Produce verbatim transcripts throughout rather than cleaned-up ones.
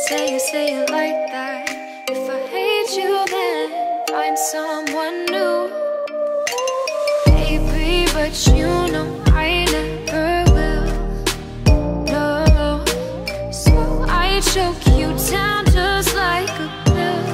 Say it, say it like that. If I hate you, then find someone new. Baby, but you know I never will. No, so I choke you down just like a pill.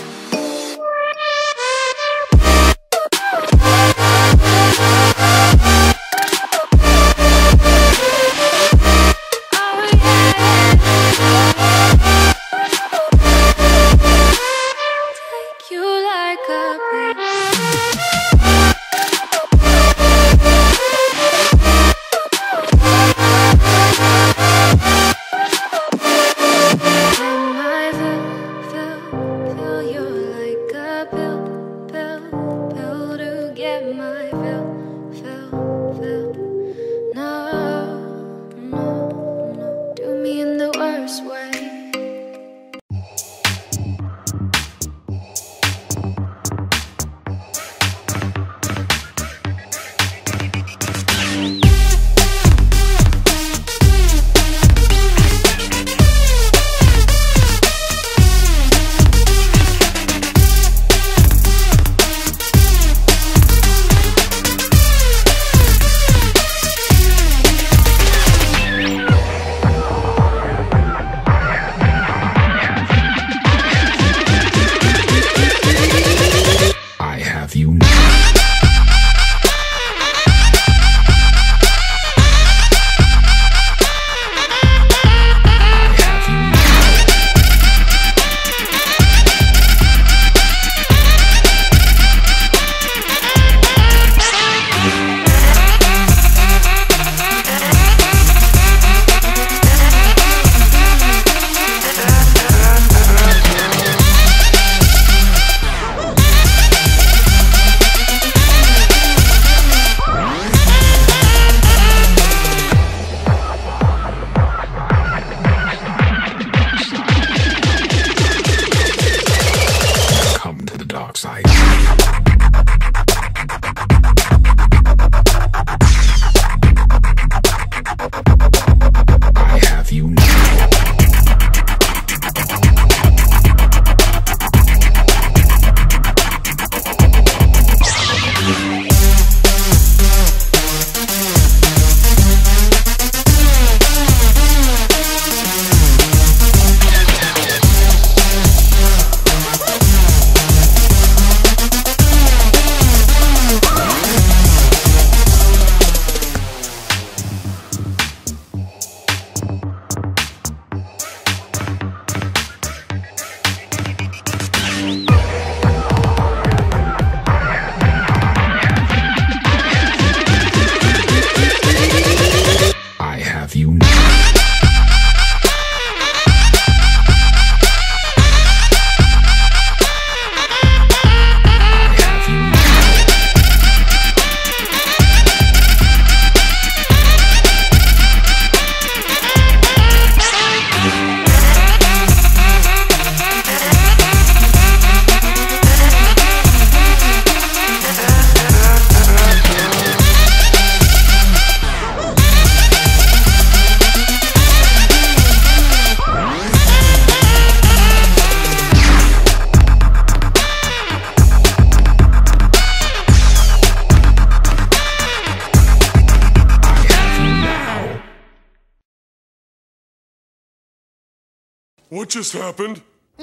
What just happened?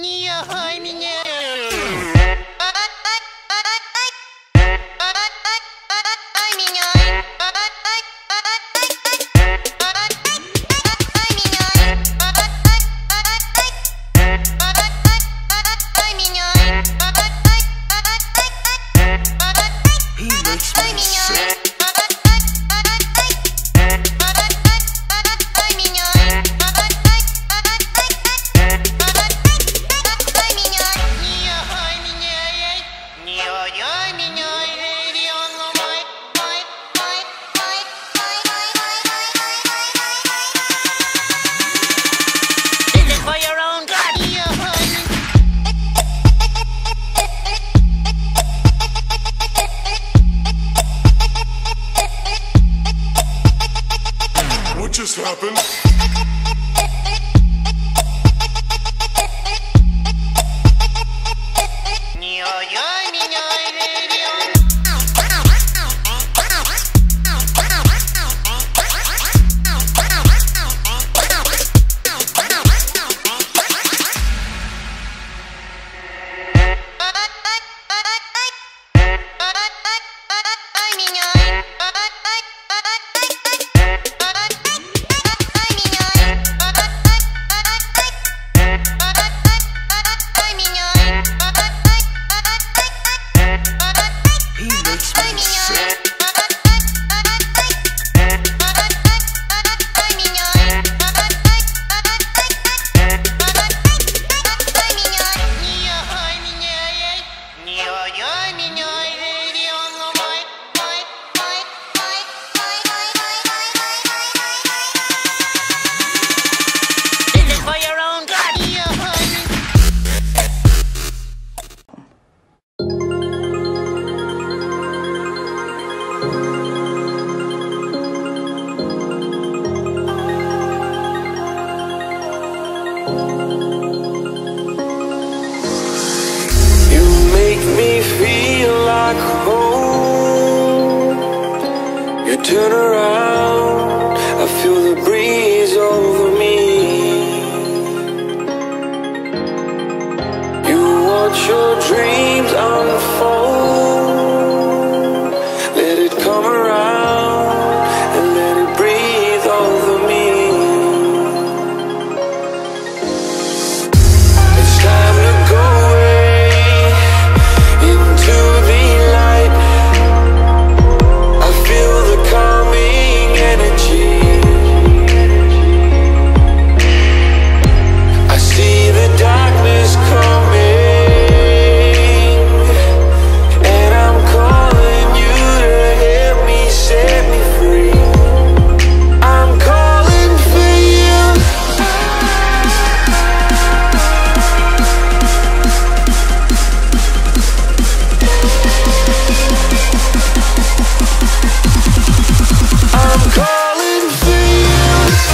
He makes me sick. turn around, I feel the breeze over me. You watch your dreams unfold, let it come around and let it breathe over me. It's time to go away into the light. I feel the calming energy. I see the darkness coming, and I'm calling you to help me set me free. I'm calling for you. I'm calling for you.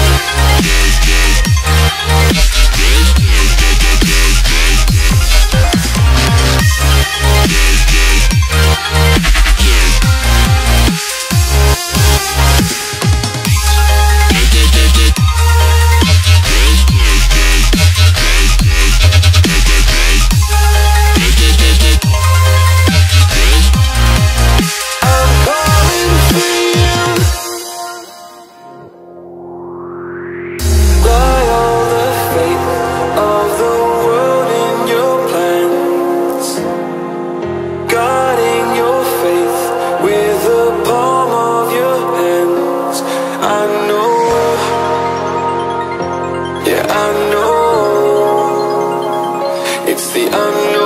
I'm calling for you. Got all the faith of the world in your plans, guarding your faith with the palm of your hands. I know, yeah, I know, it's the unknown.